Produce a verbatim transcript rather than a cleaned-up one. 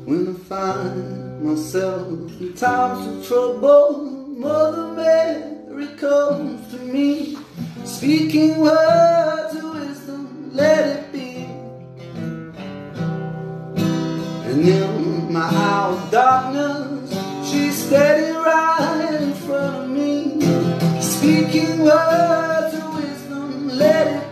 When I find myself in times of trouble, Mother Mary comes to me, speaking words of wisdom, let it be. And in my hour of darkness, she's steady right in front of me, speaking words of wisdom, let it be.